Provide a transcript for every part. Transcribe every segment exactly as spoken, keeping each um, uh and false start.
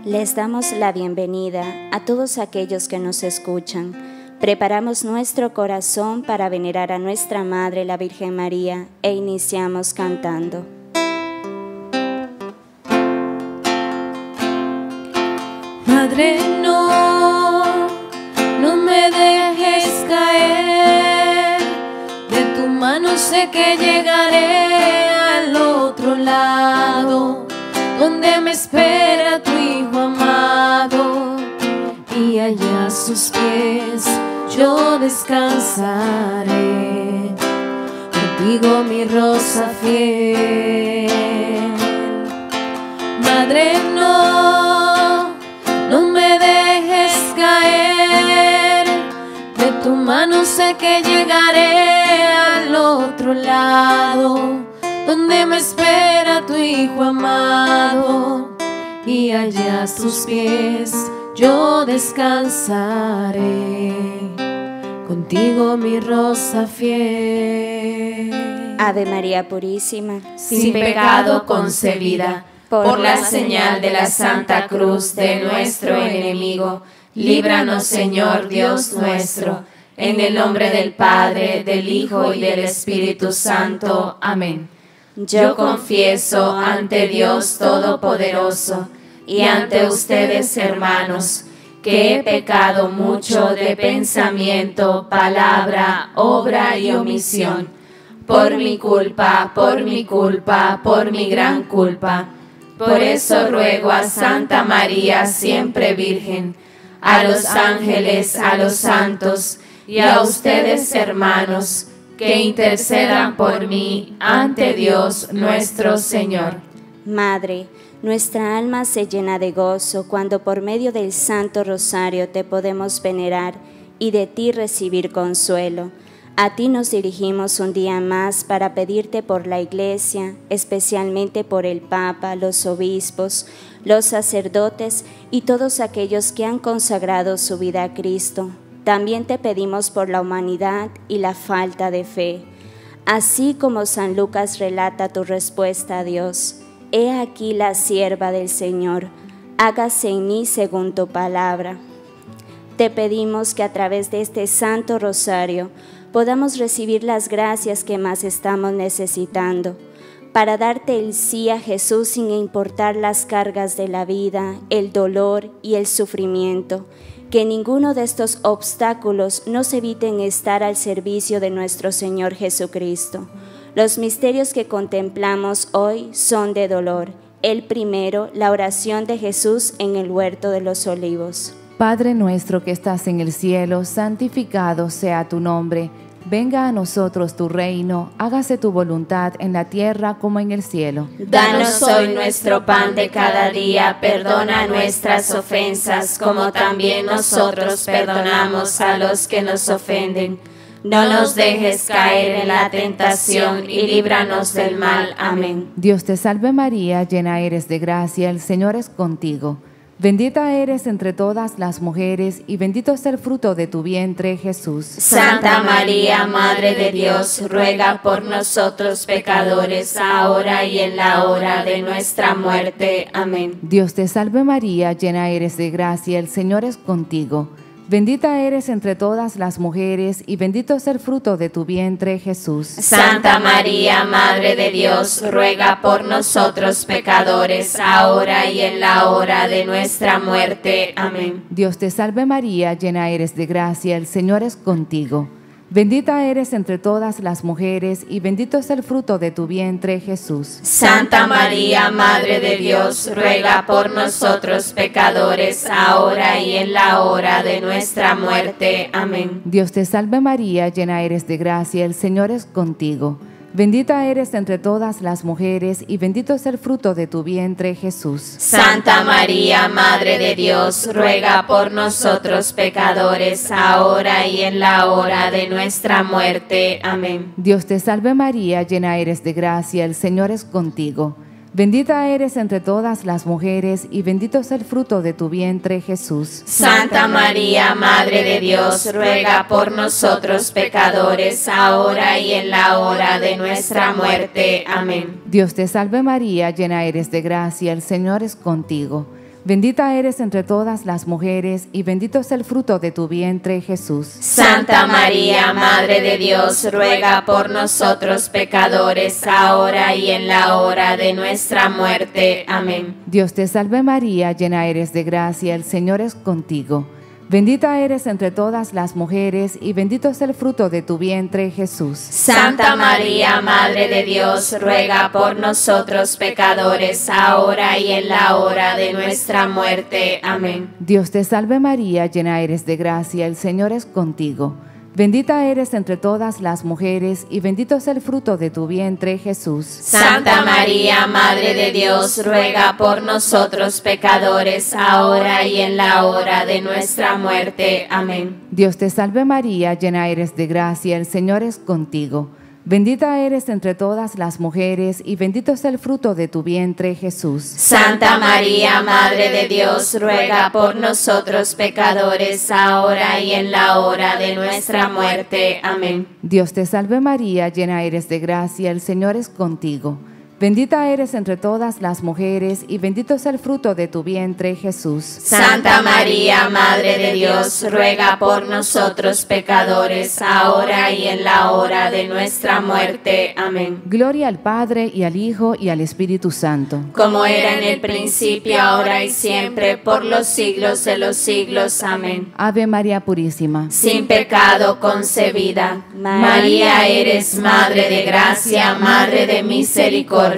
Les damos la bienvenida a todos aquellos que nos escuchan. Preparamos nuestro corazón para venerar a nuestra Madre, la Virgen María, e iniciamos cantando. Madre, no, no me dejes caer, de tu mano sé que llegaré al otro lado, donde me espera tu Hijo amado, y allá a sus pies yo descansaré, contigo mi rosa fiel. Madre, no, no me dejes caer, de tu mano sé que llegaré al otro lado, donde me espera tu Hijo amado, y allá a tus pies yo descansaré, contigo mi rosa fiel. Ave María Purísima, sin pecado concebida, por la señal de la Santa Cruz de nuestro enemigo, líbranos, Señor Dios nuestro, en el nombre del Padre, del Hijo y del Espíritu Santo. Amén. Yo confieso ante Dios Todopoderoso y ante ustedes, hermanos, que he pecado mucho de pensamiento, palabra, obra y omisión. Por mi culpa, por mi culpa, por mi gran culpa. Por eso ruego a Santa María, siempre Virgen, a los ángeles, a los santos y a ustedes, hermanos, que intercedan por mí ante Dios nuestro Señor. Madre, nuestra alma se llena de gozo cuando por medio del Santo Rosario te podemos venerar y de ti recibir consuelo. A ti nos dirigimos un día más para pedirte por la Iglesia, especialmente por el Papa, los obispos, los sacerdotes y todos aquellos que han consagrado su vida a Cristo. También te pedimos por la humanidad y la falta de fe. Así como San Lucas relata tu respuesta a Dios: He aquí la sierva del Señor, hágase en mí según tu palabra. Te pedimos que a través de este Santo Rosario podamos recibir las gracias que más estamos necesitando, para darte el sí a Jesús sin importar las cargas de la vida, el dolor y el sufrimiento. Que ninguno de estos obstáculos nos eviten estar al servicio de nuestro Señor Jesucristo. Los misterios que contemplamos hoy son de dolor. El primero, la oración de Jesús en el huerto de los olivos. Padre nuestro que estás en el cielo, santificado sea tu nombre. Venga a nosotros tu reino, hágase tu voluntad en la tierra como en el cielo. Danos hoy nuestro pan de cada día, perdona nuestras ofensas, como también nosotros perdonamos a los que nos ofenden. No nos dejes caer en la tentación y líbranos del mal. Amén. Dios te salve María, llena eres de gracia, el Señor es contigo. Bendita eres entre todas las mujeres y bendito es el fruto de tu vientre, Jesús. Santa María, Madre de Dios, ruega por nosotros pecadores, ahora y en la hora de nuestra muerte. Amén. Dios te salve María, llena eres de gracia, el Señor es contigo. Bendita eres entre todas las mujeres y bendito es el fruto de tu vientre, Jesús. Santa María, Madre de Dios, ruega por nosotros pecadores, ahora y en la hora de nuestra muerte. Amén. Dios te salve María, llena eres de gracia, el Señor es contigo. Bendita eres entre todas las mujeres y bendito es el fruto de tu vientre, Jesús. Santa María, Madre de Dios, ruega por nosotros pecadores, ahora y en la hora de nuestra muerte. Amén. Dios te salve María, llena eres de gracia, el Señor es contigo. Bendita eres entre todas las mujeres y bendito es el fruto de tu vientre, Jesús. Santa María, Madre de Dios, ruega por nosotros pecadores, ahora y en la hora de nuestra muerte. Amén. Dios te salve María, llena eres de gracia, el Señor es contigo. Bendita eres entre todas las mujeres y bendito es el fruto de tu vientre, Jesús. Santa María, Madre de Dios, ruega por nosotros pecadores, ahora y en la hora de nuestra muerte. Amén. Dios te salve María, llena eres de gracia, el Señor es contigo. Bendita eres entre todas las mujeres, y bendito es el fruto de tu vientre, Jesús. Santa María, Madre de Dios, ruega por nosotros pecadores, ahora y en la hora de nuestra muerte. Amén. Dios te salve María, llena eres de gracia, el Señor es contigo. Bendita eres entre todas las mujeres, y bendito es el fruto de tu vientre, Jesús. Santa María, Madre de Dios, ruega por nosotros pecadores, ahora y en la hora de nuestra muerte. Amén. Dios te salve María, llena eres de gracia, el Señor es contigo. Bendita eres entre todas las mujeres, y bendito es el fruto de tu vientre, Jesús. Santa María, Madre de Dios, ruega por nosotros pecadores, ahora y en la hora de nuestra muerte. Amén. Dios te salve María, llena eres de gracia, el Señor es contigo. Bendita eres entre todas las mujeres, y bendito es el fruto de tu vientre, Jesús. Santa María, Madre de Dios, ruega por nosotros pecadores, ahora y en la hora de nuestra muerte. Amén. Dios te salve María, llena eres de gracia, el Señor es contigo. Bendita eres entre todas las mujeres, y bendito es el fruto de tu vientre, Jesús. Santa María, Madre de Dios, ruega por nosotros pecadores, ahora y en la hora de nuestra muerte. Amén. Gloria al Padre, y al Hijo, y al Espíritu Santo. Como era en el principio, ahora y siempre, por los siglos de los siglos. Amén. Ave María Purísima, sin pecado concebida. María, eres Madre de gracia, Madre de misericordia.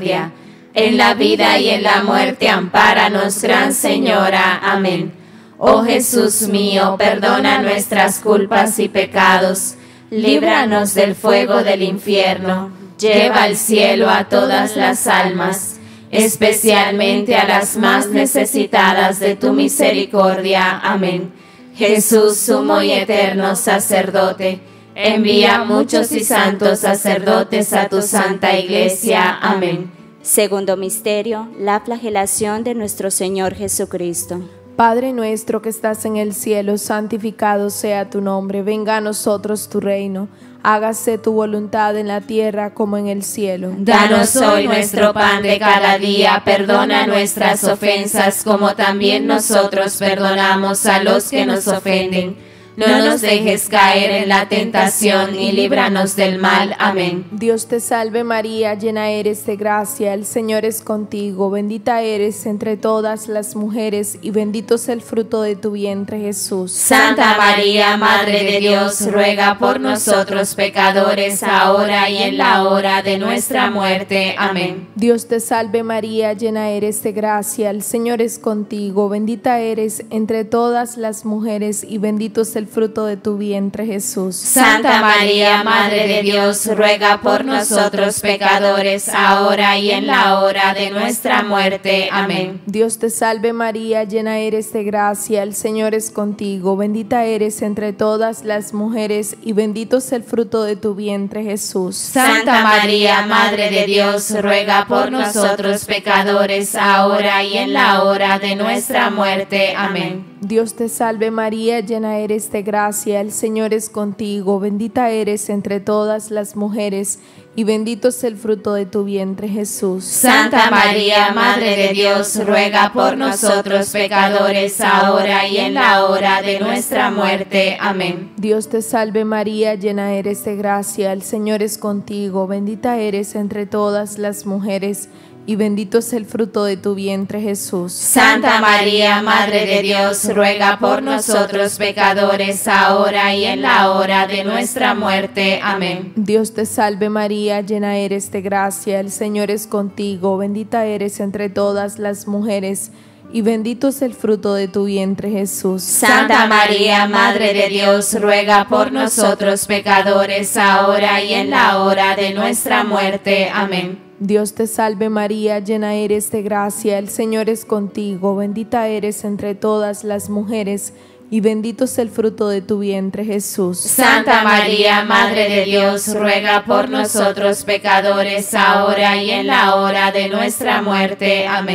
En la vida y en la muerte, ampáranos, Gran Señora. Amén. Oh Jesús mío, perdona nuestras culpas y pecados, líbranos del fuego del infierno, lleva al cielo a todas las almas, especialmente a las más necesitadas de tu misericordia. Amén. Jesús, sumo y eterno sacerdote, envía muchos y santos sacerdotes a tu santa iglesia. Amén. Segundo misterio, la flagelación de nuestro Señor Jesucristo. Padre nuestro que estás en el cielo, santificado sea tu nombre. Venga a nosotros tu reino. Hágase tu voluntad en la tierra como en el cielo. Danos hoy nuestro pan de cada día. Perdona nuestras ofensas como también nosotros perdonamos a los que nos ofenden. No nos dejes caer en la tentación y líbranos del mal. Amén. Dios te salve María, llena eres de gracia, el Señor es contigo. Bendita eres entre todas las mujeres, y bendito es el fruto de tu vientre, Jesús. Santa María, Madre de Dios, ruega por nosotros pecadores, ahora y en la hora de nuestra muerte. Amén. Dios te salve María, llena eres de gracia, el Señor es contigo. Bendita eres entre todas las mujeres, y bendito es el fruto de tu vientre, Jesús. Santa María, Madre de Dios, ruega por nosotros pecadores, ahora y en la hora de nuestra muerte. Amén. Dios te salve María, llena eres de gracia, el Señor es contigo. Bendita eres entre todas las mujeres, y bendito es el fruto de tu vientre, Jesús. Santa María, Madre de Dios, ruega por nosotros pecadores, ahora y en la hora de nuestra muerte. Amén. Dios te salve María, llena eres de gracia, el Señor es contigo. Bendita eres entre todas las mujeres, y bendito es el fruto de tu vientre, Jesús. Santa María, Madre de Dios, ruega por nosotros pecadores, ahora y en la hora de nuestra muerte. Amén. Dios te salve María, llena eres de gracia, el Señor es contigo. Bendita eres entre todas las mujeres, y bendito es el fruto de tu vientre, Jesús. Santa María, Madre de Dios, ruega por nosotros pecadores, ahora y en la hora de nuestra muerte. Amén. Dios te salve María, llena eres de gracia, el Señor es contigo. Bendita eres entre todas las mujeres, y bendito es el fruto de tu vientre, Jesús. Santa María, Madre de Dios, ruega por nosotros pecadores, ahora y en la hora de nuestra muerte. Amén. Dios te salve María, llena eres de gracia, el Señor es contigo. Bendita eres entre todas las mujeres, y bendito es el fruto de tu vientre, Jesús. Santa María, Madre de Dios, ruega por nosotros pecadores, ahora y en la hora de nuestra muerte. Amén.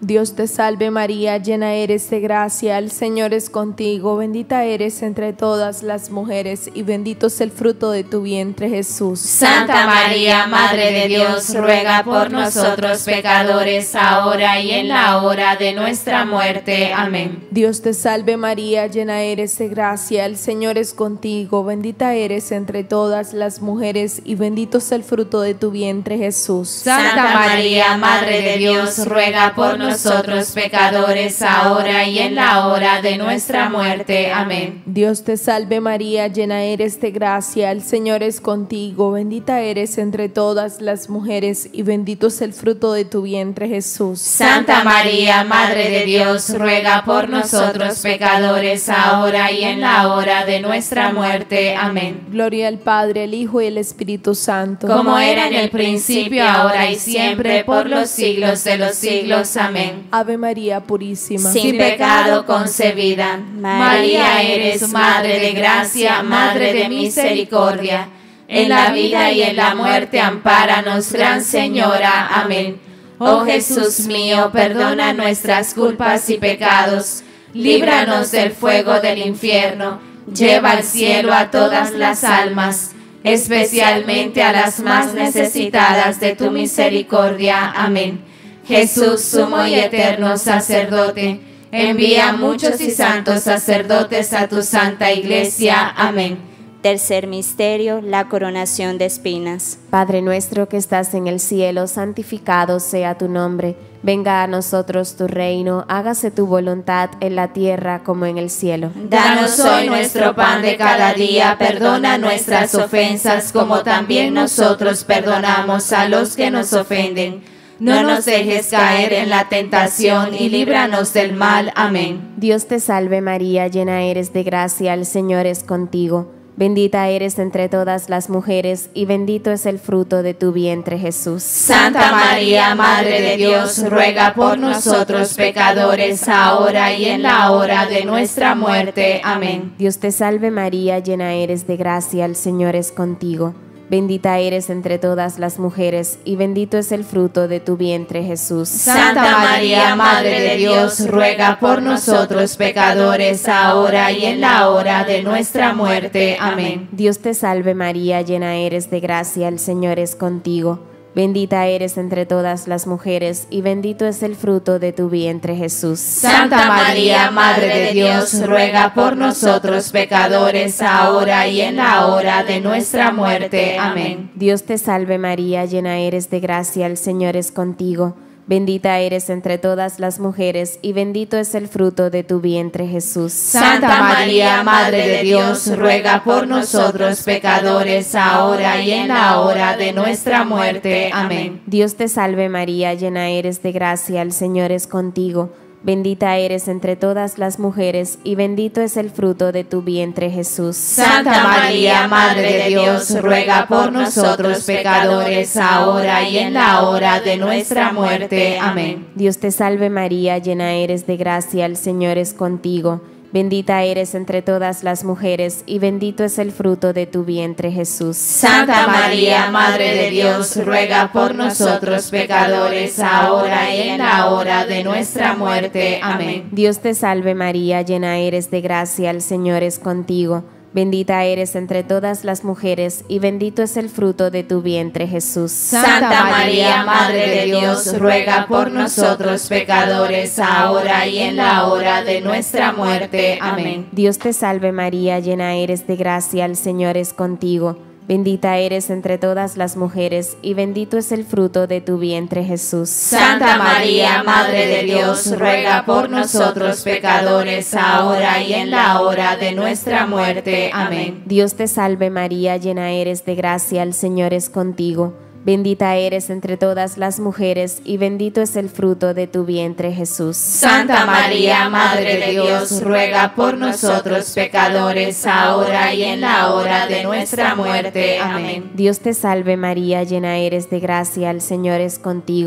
Dios te salve María, llena eres de gracia, el Señor es contigo, bendita eres entre todas las mujeres y bendito es el fruto de tu vientre Jesús. Santa María, Madre de Dios, ruega por nosotros pecadores, ahora y en la hora de nuestra muerte. Amén. Dios te salve María, llena eres de gracia, el Señor es contigo, bendita eres entre todas las mujeres y bendito es el fruto de tu vientre Jesús. Santa María, Madre de Dios, ruega por nosotros nosotros pecadores, ahora y en la hora de nuestra muerte. Amén. Dios te salve María, llena eres de gracia, el Señor es contigo, bendita eres entre todas las mujeres y bendito es el fruto de tu vientre Jesús. Santa María, Madre de Dios, ruega por nosotros pecadores, ahora y en la hora de nuestra muerte. Amén. Gloria al Padre, al Hijo y al Espíritu Santo, como era en el principio, ahora y siempre, por los siglos de los siglos. Amén. Ave María purísima, sin pecado concebida. María, eres Madre de gracia, Madre de misericordia. En la vida y en la muerte, ampáranos, Gran Señora. Amén. Oh Jesús mío, perdona nuestras culpas y pecados. Líbranos del fuego del infierno. Lleva al cielo a todas las almas, especialmente a las más necesitadas de tu misericordia. Amén. Jesús, sumo y eterno sacerdote, envía muchos y santos sacerdotes a tu santa iglesia. Amén. Tercer misterio, la coronación de espinas. Padre nuestro que estás en el cielo, santificado sea tu nombre. Venga a nosotros tu reino, hágase tu voluntad en la tierra como en el cielo. Danos hoy nuestro pan de cada día, perdona nuestras ofensas como también nosotros perdonamos a los que nos ofenden. No nos dejes caer en la tentación y líbranos del mal. Amén. Dios te salve María, llena eres de gracia, el Señor es contigo. Bendita eres entre todas las mujeres y bendito es el fruto de tu vientre Jesús. Santa María, Madre de Dios, ruega por nosotros pecadores, ahora y en la hora de nuestra muerte. Amén. Dios te salve María, llena eres de gracia, el Señor es contigo. Bendita eres entre todas las mujeres y bendito es el fruto de tu vientre Jesús. Santa María, Madre de Dios, ruega por nosotros pecadores, ahora y en la hora de nuestra muerte. Amén. Dios te salve María, llena eres de gracia, el Señor es contigo. Bendita eres entre todas las mujeres y bendito es el fruto de tu vientre Jesús. Santa María, Madre de Dios, ruega por nosotros pecadores, ahora y en la hora de nuestra muerte. Amén. Dios te salve María, llena eres de gracia, el Señor es contigo. Bendita eres entre todas las mujeres y bendito es el fruto de tu vientre Jesús. Santa María, Madre de Dios, ruega por nosotros pecadores, ahora y en la hora de nuestra muerte. Amén. Dios te salve María, llena eres de gracia, el Señor es contigo. Bendita eres entre todas las mujeres y bendito es el fruto de tu vientre Jesús. Santa María, Madre de Dios, ruega por nosotros pecadores, ahora y en la hora de nuestra muerte. Amén. Dios te salve María, llena eres de gracia, el Señor es contigo. Bendita eres entre todas las mujeres y bendito es el fruto de tu vientre Jesús. Santa María, Madre de Dios, ruega por nosotros pecadores, ahora y en la hora de nuestra muerte. Amén. Dios te salve María, llena eres de gracia, el Señor es contigo. Bendita eres entre todas las mujeres y bendito es el fruto de tu vientre Jesús. Santa María, Madre de Dios, ruega por nosotros pecadores, ahora y en la hora de nuestra muerte. Amén. Dios te salve María, llena eres de gracia, el Señor es contigo. Bendita eres entre todas las mujeres y bendito es el fruto de tu vientre Jesús. Santa María, Madre de Dios, ruega por nosotros pecadores, ahora y en la hora de nuestra muerte. Amén. Dios te salve María, llena eres de gracia, el Señor es contigo. Bendita eres entre todas las mujeres y bendito es el fruto de tu vientre Jesús. Santa María, Madre de Dios, ruega por nosotros pecadores, ahora y en la hora de nuestra muerte. Amén. Dios te salve María, llena eres de gracia, el Señor es contigo.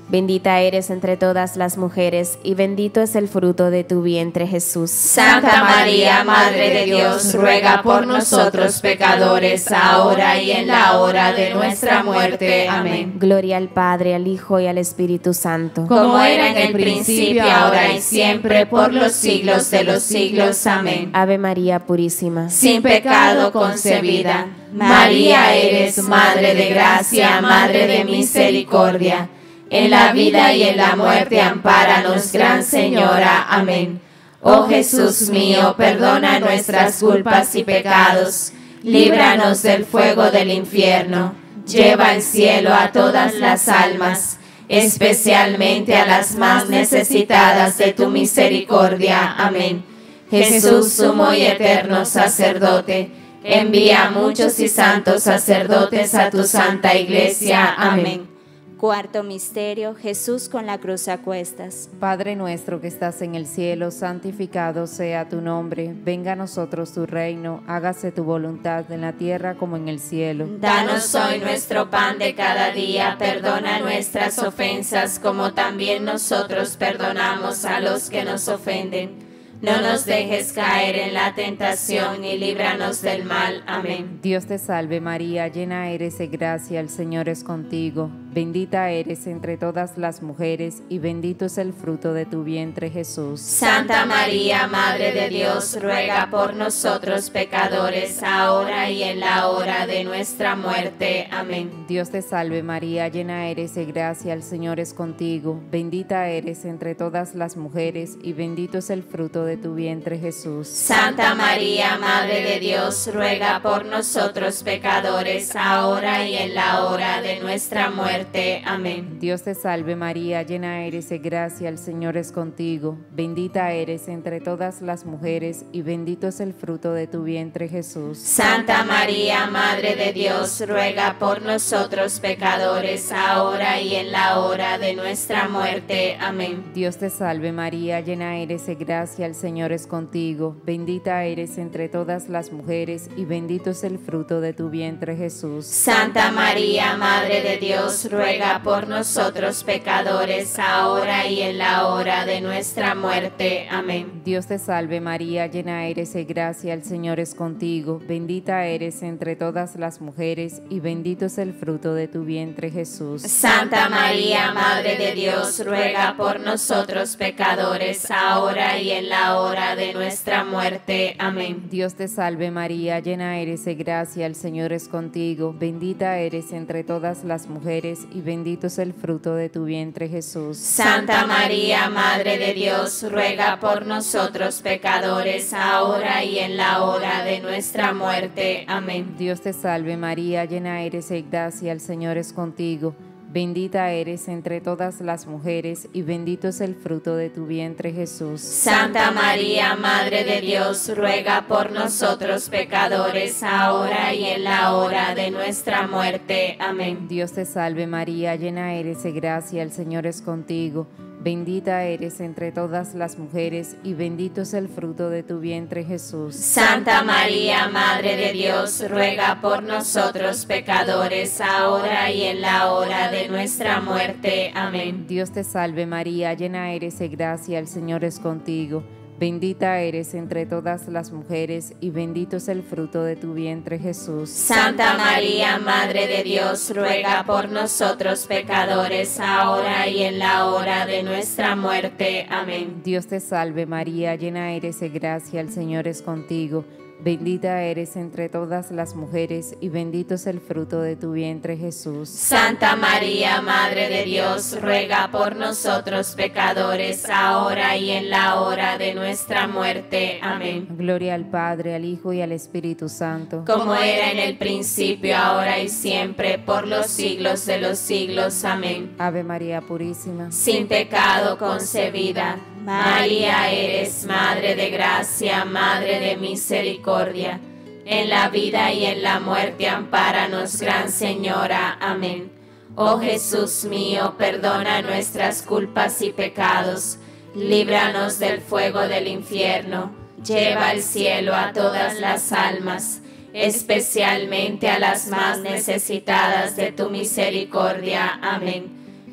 Bendita eres entre todas las mujeres, y bendito es el fruto de tu vientre, Jesús. Santa María, Madre de Dios, ruega por nosotros pecadores, ahora y en la hora de nuestra muerte. Amén. Gloria al Padre, al Hijo y al Espíritu Santo. Como era en el principio, ahora y siempre, por los siglos de los siglos. Amén. Ave María Purísima, sin pecado concebida. María, eres Madre de gracia, Madre de misericordia. En la vida y en la muerte, ampáranos, Gran Señora. Amén. Oh Jesús mío, perdona nuestras culpas y pecados, líbranos del fuego del infierno, lleva al cielo a todas las almas, especialmente a las más necesitadas de tu misericordia. Amén. Jesús, sumo y eterno sacerdote, envía a muchos y santos sacerdotes a tu santa iglesia. Amén. Cuarto misterio, Jesús con la cruz a cuestas. Padre nuestro que estás en el cielo, santificado sea tu nombre. Venga a nosotros tu reino, hágase tu voluntad en la tierra como en el cielo. Danos hoy nuestro pan de cada día, perdona nuestras ofensas como también nosotros perdonamos a los que nos ofenden. No nos dejes caer en la tentación y líbranos del mal. Amén. Dios te salve María, llena eres de gracia, el Señor es contigo. Bendita eres entre todas las mujeres y bendito es el fruto de tu vientre, Jesús. Santa María, Madre de Dios, ruega por nosotros pecadores, ahora y en la hora de nuestra muerte. Amén. Dios te salve María, llena eres de gracia, el Señor es contigo. Bendita eres entre todas las mujeres y bendito es el fruto de tu vientre, Jesús. Santa María, Madre de Dios, ruega por nosotros pecadores, ahora y en la hora de nuestra muerte. Amén. Dios te salve María, llena eres de gracia, el Señor es contigo. Bendita eres entre todas las mujeres y bendito es el fruto de tu vientre, Jesús. Santa María, Madre de Dios, ruega por nosotros pecadores, ahora y en la hora de nuestra muerte. Amén. Dios te salve María, llena eres de gracia, el Señor es contigo. Bendita eres entre todas las mujeres y bendito es el fruto de tu vientre, Jesús. Santa María, Madre de Dios, ruega por nosotros pecadores, ahora y en la hora de nuestra muerte. Amén. Dios te salve María, llena eres de gracia, el Señor es contigo. Bendita eres entre todas las mujeres y bendito es el fruto de tu vientre, Jesús. Santa María, Madre de Dios, ruega por nosotros pecadores, ahora y en la hora de nuestra muerte. Amén. Dios te salve María, llena eres de gracia, el Señor es contigo. Bendita eres entre todas las mujeres y bendito es el fruto de tu vientre, Jesús. Santa María, Madre de Dios, ruega por nosotros pecadores, ahora y en la hora de nuestra muerte. Amén. Dios te salve María, llena eres de gracia, el Señor es contigo. Bendita eres entre todas las mujeres y bendito es el fruto de tu vientre, Jesús. Santa María, Madre de Dios, ruega por nosotros pecadores, ahora y en la hora de nuestra muerte. Amén. Dios te salve María, llena eres de gracia, el Señor es contigo. Bendita eres entre todas las mujeres y bendito es el fruto de tu vientre, Jesús. Santa María, Madre de Dios, ruega por nosotros pecadores, ahora y en la hora de nuestra muerte. Amén. Dios te salve María, llena eres de gracia, el Señor es contigo. Bendita eres entre todas las mujeres y bendito es el fruto de tu vientre, Jesús. Santa María, Madre de Dios, ruega por nosotros pecadores, ahora y en la hora de nuestra muerte. Amén. Dios te salve María, llena eres de gracia, el Señor es contigo. Bendita eres entre todas las mujeres y bendito es el fruto de tu vientre, Jesús. Santa María, Madre de Dios, ruega por nosotros pecadores, ahora y en la hora de nuestra muerte. Amén. Gloria al Padre, al Hijo y al Espíritu Santo. Como era en el principio, ahora y siempre, por los siglos de los siglos. Amén. Ave María Purísima, sin pecado concebida. María, eres Madre de gracia, Madre de misericordia. En la vida y en la muerte, ampáranos, Gran Señora. Amén. Oh Jesús mío, perdona nuestras culpas y pecados. Líbranos del fuego del infierno. Lleva al cielo a todas las almas, especialmente a las más necesitadas de tu misericordia. Amén.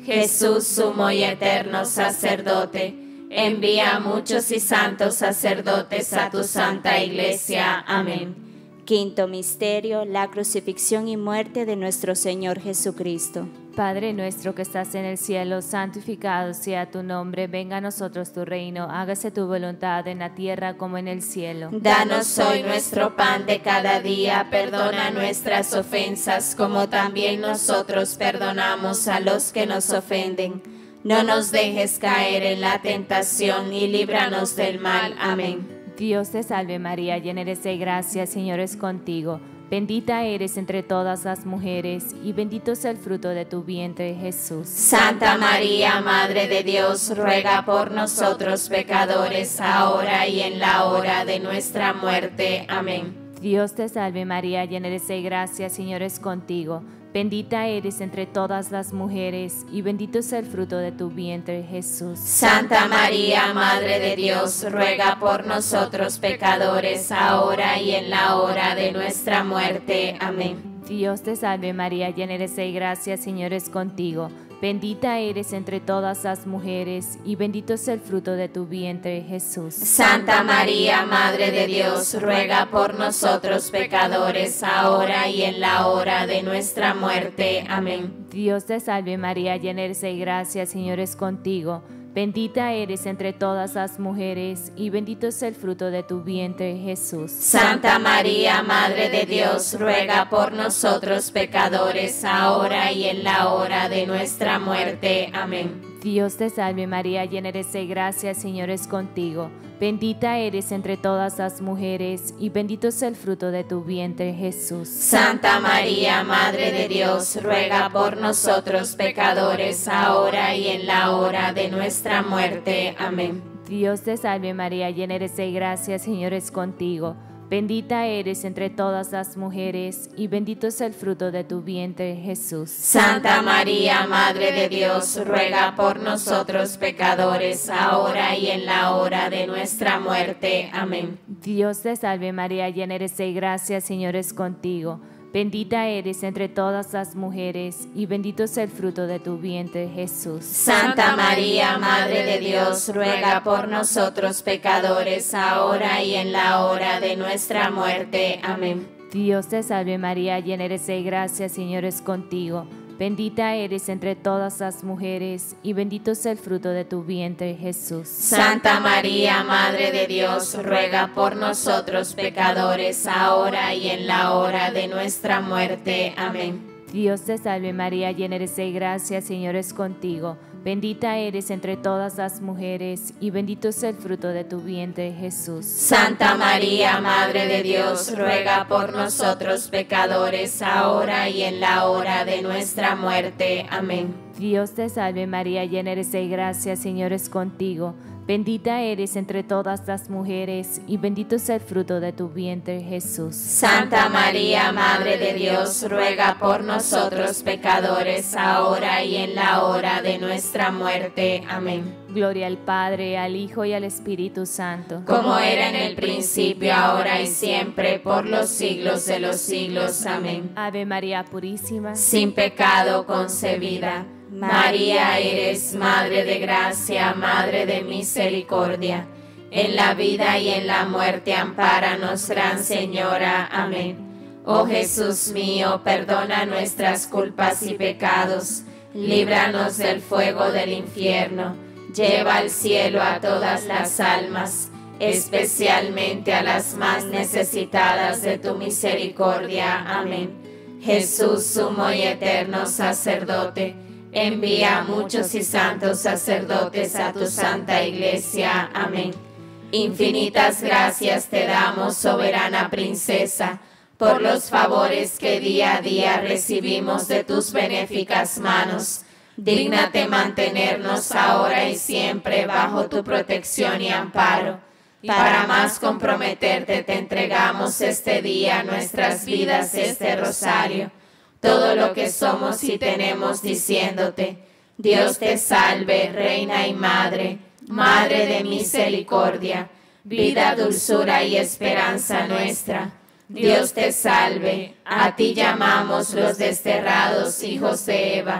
Jesús, sumo y eterno sacerdote, envía a muchos y santos sacerdotes a tu santa iglesia. Amén. Quinto misterio, la crucifixión y muerte de nuestro Señor Jesucristo. Padre nuestro que estás en el cielo, santificado sea tu nombre, venga a nosotros tu reino, hágase tu voluntad en la tierra como en el cielo. Danos hoy nuestro pan de cada día, perdona nuestras ofensas como también nosotros perdonamos a los que nos ofenden. No nos dejes caer en la tentación y líbranos del mal. Amén. Dios te salve María, llena eres de gracia, el Señor es contigo. Bendita eres entre todas las mujeres, y bendito es el fruto de tu vientre, Jesús. Santa María, Madre de Dios, ruega por nosotros pecadores, ahora y en la hora de nuestra muerte. Amén. Dios te salve María, llena eres de gracia, el Señor es contigo. Bendita eres entre todas las mujeres, y bendito es el fruto de tu vientre, Jesús. Santa María, Madre de Dios, ruega por nosotros pecadores, ahora y en la hora de nuestra muerte. Amén. Dios te salve María, llena eres de gracia, Señor es contigo. Bendita eres entre todas las mujeres, y bendito es el fruto de tu vientre, Jesús. Santa María, Madre de Dios, ruega por nosotros pecadores, ahora y en la hora de nuestra muerte. Amén. Dios te salve María, llena eres de gracia, Señor es contigo. Bendita eres entre todas las mujeres, y bendito es el fruto de tu vientre, Jesús. Santa María, Madre de Dios, ruega por nosotros pecadores, ahora y en la hora de nuestra muerte. Amén. Dios te salve María, llena eres de gracia, el Señor es contigo. Bendita eres entre todas las mujeres, y bendito es el fruto de tu vientre, Jesús. Santa María, Madre de Dios, ruega por nosotros pecadores, ahora y en la hora de nuestra muerte. Amén. Dios te salve María, llena eres de gracia, el Señor es contigo. Bendita eres entre todas las mujeres, y bendito es el fruto de tu vientre, Jesús. Santa María, Madre de Dios, ruega por nosotros pecadores, ahora y en la hora de nuestra muerte. Amén. Dios te salve María, llena eres de gracia, el Señor es contigo. Bendita eres entre todas las mujeres, y bendito es el fruto de tu vientre, Jesús. Santa María, Madre de Dios, ruega por nosotros pecadores, ahora y en la hora de nuestra muerte. Amén. Dios te salve María, llena eres de gracia, el Señor es contigo. Bendita eres entre todas las mujeres, y bendito es el fruto de tu vientre, Jesús. Santa María, Madre de Dios, ruega por nosotros pecadores, ahora y en la hora de nuestra muerte. Amén. Dios te salve María, llena eres de gracia, el Señor es contigo. Bendita eres entre todas las mujeres, y bendito es el fruto de tu vientre, Jesús. Santa María, Madre de Dios, ruega por nosotros pecadores, ahora y en la hora de nuestra muerte. Amén. Dios te salve María, llena eres de gracia, el Señor es contigo. Bendita eres entre todas las mujeres, y bendito es el fruto de tu vientre, Jesús. Santa María, Madre de Dios, ruega por nosotros pecadores, ahora y en la hora de nuestra muerte. Amén. Gloria al Padre, al Hijo y al Espíritu Santo. Como era en el principio, ahora y siempre, por los siglos de los siglos. Amén. Ave María Purísima, sin pecado concebida. María, eres Madre de gracia, Madre de misericordia. En la vida y en la muerte, ampáranos, Gran Señora. Amén. Oh Jesús mío, perdona nuestras culpas y pecados. Líbranos del fuego del infierno. Lleva al cielo a todas las almas, especialmente a las más necesitadas de tu misericordia. Amén. Jesús, sumo y eterno sacerdote, envía a muchos y santos sacerdotes a tu santa iglesia. Amén. Infinitas gracias te damos, soberana princesa, por los favores que día a día recibimos de tus benéficas manos. Dígnate mantenernos ahora y siempre bajo tu protección y amparo. Para más comprometerte te entregamos este día, nuestras vidas, este rosario, todo lo que somos y tenemos, diciéndote: Dios te salve, Reina y Madre, Madre de misericordia, vida, dulzura y esperanza nuestra. Dios te salve, a ti llamamos los desterrados hijos de Eva.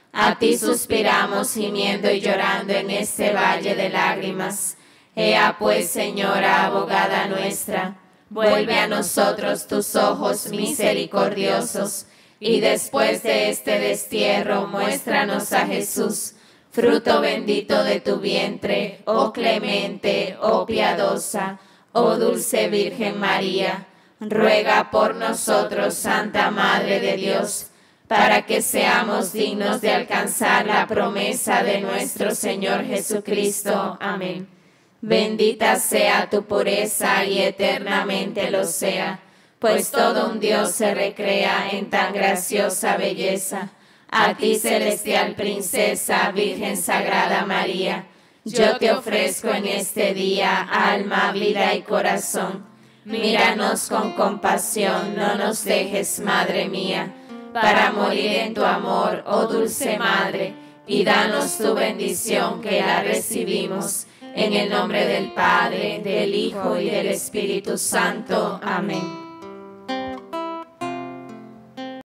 A ti suspiramos gimiendo y llorando en este valle de lágrimas. Ea pues, Señora, abogada nuestra, vuelve a nosotros tus ojos misericordiosos, y después de este destierro muéstranos a Jesús, fruto bendito de tu vientre, oh clemente, oh piadosa, oh dulce Virgen María. Ruega por nosotros, Santa Madre de Dios, para que seamos dignos de alcanzar la promesa de nuestro Señor Jesucristo. Amén. Bendita sea tu pureza y eternamente lo sea, pues todo un Dios se recrea en tan graciosa belleza. A ti, celestial princesa, Virgen Sagrada María, yo te ofrezco en este día alma, vida y corazón. Míranos con compasión, no nos dejes, Madre mía, para morir en tu amor, oh dulce Madre, y danos tu bendición que la recibimos. En el nombre del Padre, del Hijo y del Espíritu Santo. Amén.